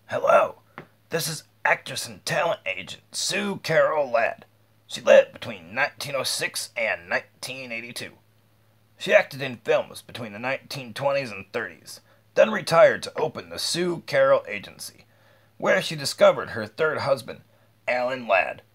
Hello, this is actress and talent agent Sue Carol Ladd. She lived between 1906 and 1982. She acted in films between the 1920s and 30s, then retired to open the Sue Carol Agency, where she discovered her third husband, Alan Ladd.